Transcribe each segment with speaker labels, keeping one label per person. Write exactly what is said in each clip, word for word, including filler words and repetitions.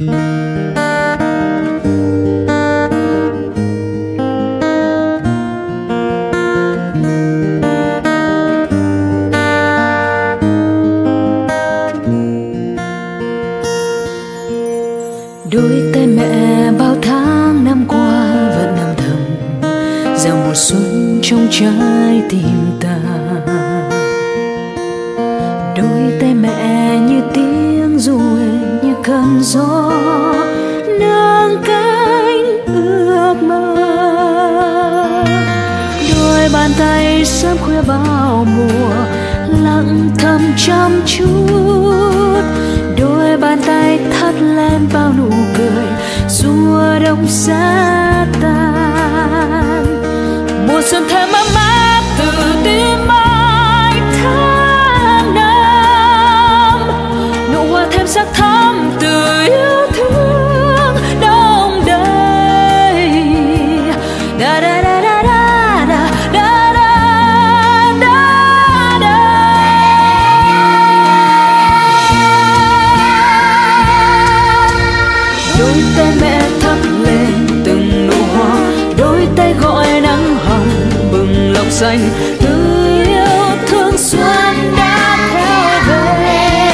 Speaker 1: Đôi tay mẹ bao tháng năm qua vẫn âm thầm gieo mùa xuân trong trái tim ta. Đôi tay mẹ như tiếng ru êm, như cơn gió nâng cánh ước mơ. Đôi bàn tay sớm khuya bao mùa lặng thầm chăm chút. Đôi bàn tay thắt lên bao nụ cười mùa đông xa tan. Mùa xuân thêm ấm áp từ tim ai tháng năm, nụ hoa thêm sắc thắm từ yêu thương đông đầy. Da da da da da da da da da da. Đôi tay mẹ thắp lên từng nụ hoa, đôi tay gọi nắng hồng bừng lộc xanh. Từ yêu thương xuân đã theo về,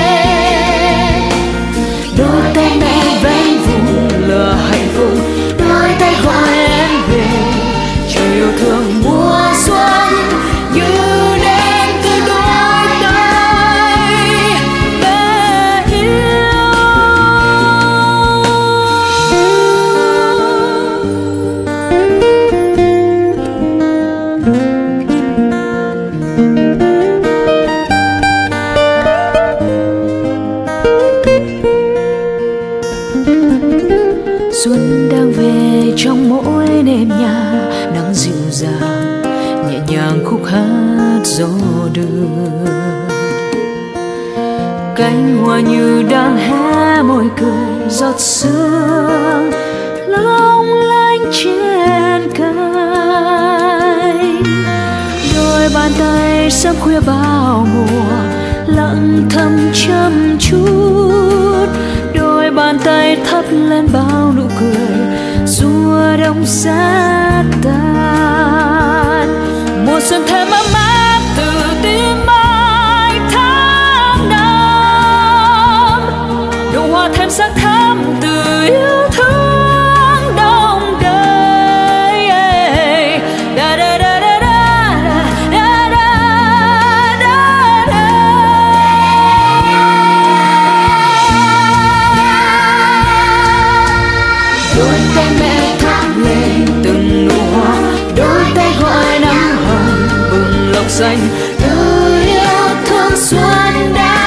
Speaker 1: đôi tay mẹ vén vùng lửa hạnh phúc, đôi tay gọi em về. Trời yêu thương mùa xuân như đến từ đôi tay mẹ yêu. Xuân đang về trong mỗi nền nhà, nắng dịu dàng nhẹ nhàng khúc hát gió đưa. Cánh hoa như đang hé môi cười, giọt sương long lanh trên cánh. Đôi bàn tay sớm khuya bao mùa lặng thầm chăm chút. Đôi bàn tay thắp lên bao nụ cười mùa đông xa tan. Mùa xuân thêm ấm áp từ tim ai tháng năm, nụ hoa thêm sắc thắm từ yêu thương đông đầy. Da da da da da da da da da. Đôi tay mẹ thắp lên từng nụ hoa, đôi tay gọi nắng hồng bừng lộc xanh. Từ yêu thương xuân đã